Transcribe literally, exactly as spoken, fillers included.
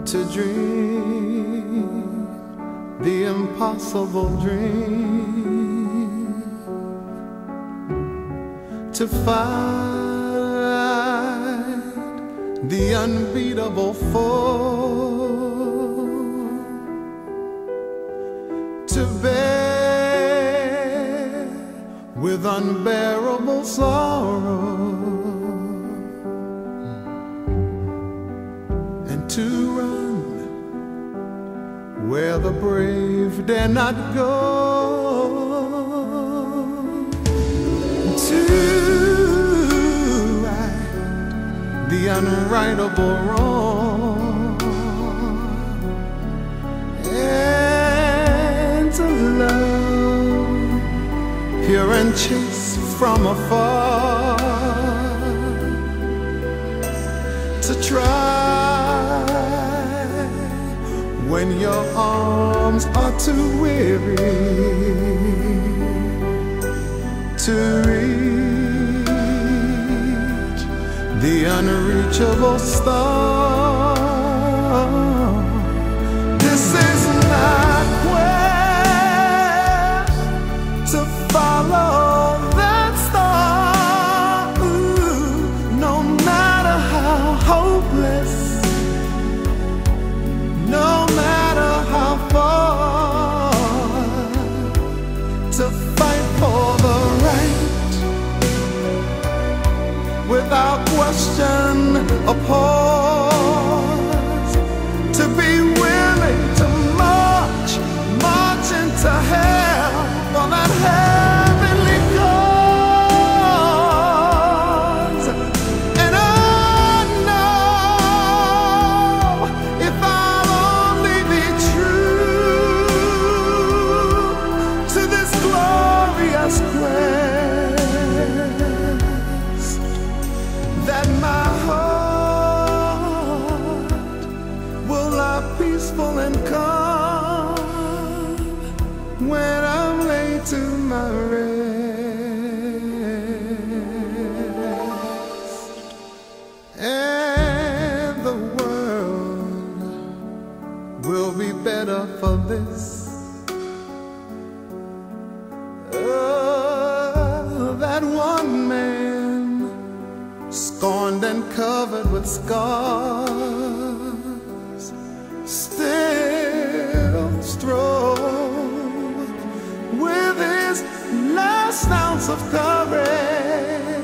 to dream the impossible dream, to fight the unbeatable foe, to bear with unbearable sorrow, and to run where the brave dare not go, to right the unrightable wrong, and to love pure and chaste from afar, to try when your arms are too weary to reach the unreachable star. This is my quest to follow that star. Ooh, no matter how hopeless, no matter how far, to fight for the right, without question or pause, to be willing to march, march into hell for that heavenly cause. And I know if I'll only be true to this glorious quest, that my heart will lie peaceful and calm when I'm laid to my rest, and the world will be better for this. Oh, that one man, scorned and covered with scars, still strove with his last ounce of courage